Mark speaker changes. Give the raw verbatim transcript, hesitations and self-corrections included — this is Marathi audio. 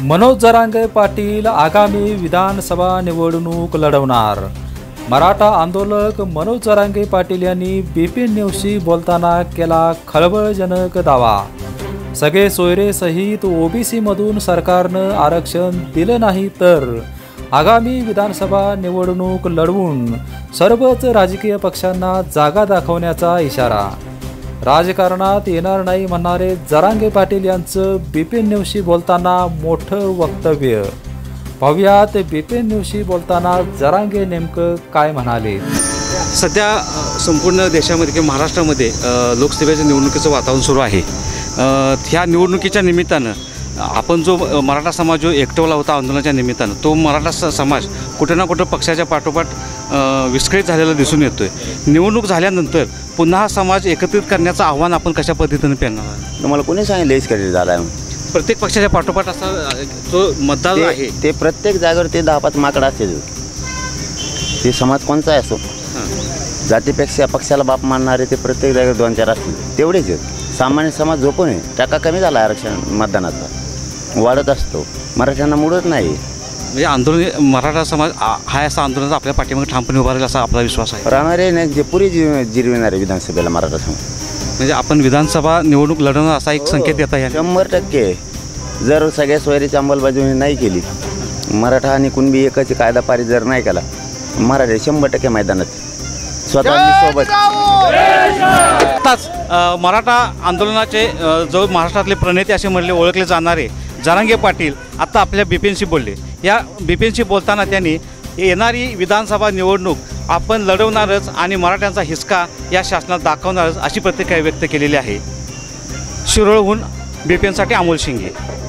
Speaker 1: मनोज जरांगे पाटील आगामी विधानसभा निवडणूक लढवणार। मराठा आंदोलक मनोज जरांगे पाटील यांनी बीपीन न्यूजशी बोलताना केला खळबळजनक दावा। सगळे सोयरे सहित ओबीसी मधून सरकारनं आरक्षण दिलं नाही तर आगामी विधानसभा निवडणूक लढवून सर्वच राजकीय पक्षांना जागा दाखवण्याचा इशारा। राजकारणात येणार नाही म्हणणारे जरांगे पाटील यांचं बीपीन न्यूजशी बोलताना मोठं वक्तव्य। पाहुयात बीपीन न्यूजशी बोलताना जरांगे नेमकं काय म्हणाले।
Speaker 2: सध्या संपूर्ण देशामध्ये किंवा महाराष्ट्रामध्ये लोकसभेच्या निवडणुकीचं वातावरण सुरू आहे। ह्या निवडणुकीच्या निमित्तानं आपण जो मराठा समाज जो एकटवला होता आंदोलनाच्या निमित्तानं तो मराठा समाज कुठे ना कुठे पक्षाच्या पाठोपाठ विस्कळीत झालेला दिसून येतोय। निवडणूक झाल्यानंतर पुन्हा हा समाज एकत्रित करण्याचं आव्हान आपण कशा पद्धतीने पेलणार?
Speaker 3: तुम्हाला कोणी सांगितलं विस्कळीत झाला आहे?
Speaker 2: प्रत्येक पक्षाच्या पाठोपाठ असा जो मतदार आहे
Speaker 3: ते प्रत्येक जागेवर ते दहा पाच माकडं असतील। ते समाज कोणचा असो, जातीपेक्षा पक्षाला बाप मानणारे ते प्रत्येक जागेवर दोन चार असतील, तेवढेच आहेत। सामान्य समाज झोपून आहे, टक्का कमी झाला आरक्षण मतदानाचा, वाढत असतो, मराठ्यांना मुळत नाही।
Speaker 2: म्हणजे आंदोलन मराठा समाज हा असा आंदोलनाचा आपल्या पाठीमागे ठामपणे उभा राहील असा आपला विश्वास आहे।
Speaker 3: राहणारे नाही जे पुरी जिरविणारे विधानसभेला मराठा समाज,
Speaker 2: म्हणजे आपण विधानसभा निवडणूक लढवणार असा एक संकेत येत आहे।
Speaker 3: शंभर टक्के जर सगळ्या सोयरीची अंमलबजावणी नाही केली, मराठा आणि कुणबी एकच कायदा पारित जर नाही केला, मराठा शंभर टक्के मैदानात स्वतः सोबत।
Speaker 2: आताच मराठा आंदोलनाचे जो महाराष्ट्रातले प्रणेते असे म्हणले ओळखले जाणारे जरांगे पाटील आता आपल्या बीपीनशी बोलले। या बीपीनशी बोलताना त्यांनी येणारी विधानसभा निवडणूक आपण लढवणारच आणि मराठ्यांचा हिसका या शासनात दाखवणारच अशी प्रतिक्रिया व्यक्त केलेली आहे। शिरोळहून बीपीएनसाठी अमोल शिंगे।